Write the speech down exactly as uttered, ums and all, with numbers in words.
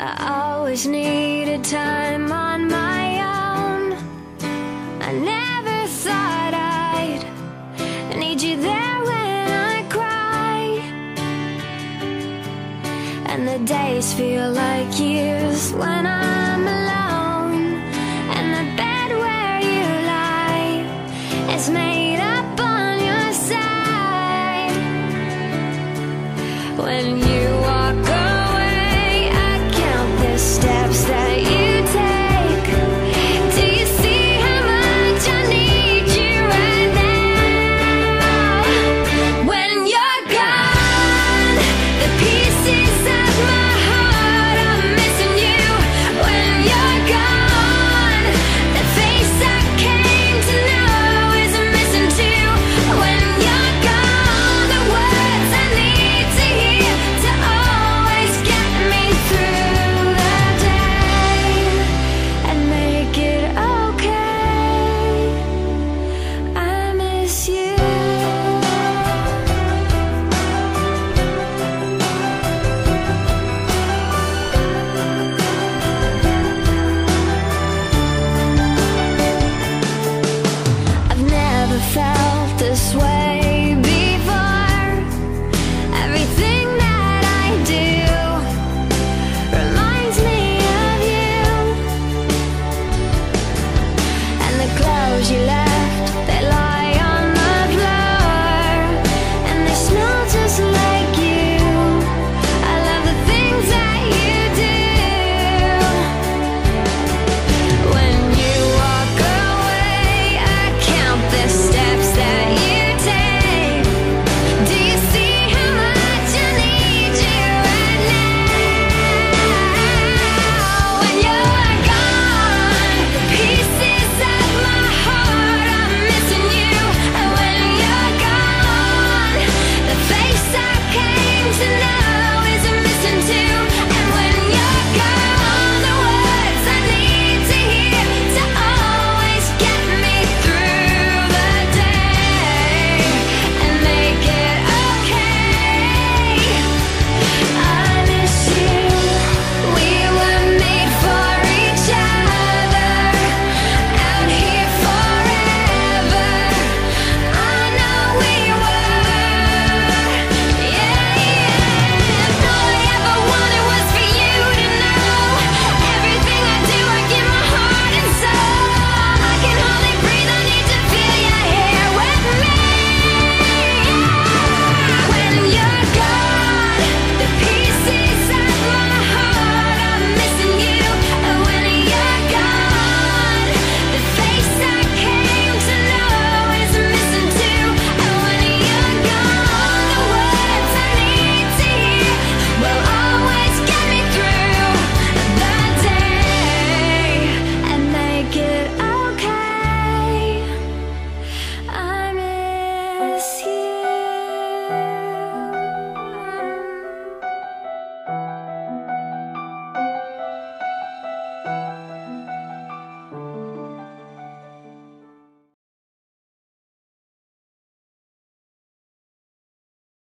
I always needed time on my own. I never thought I'd need you there when I cry, and the days feel like years when I'm alone, and the bed where you lie is made up on your side. When you